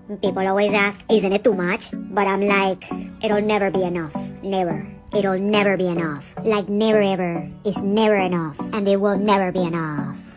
People always ask, isn't it too much? But I'm like, it'll never be enough. Never. It'll never be enough. Like never ever is never enough. And it will never be enough.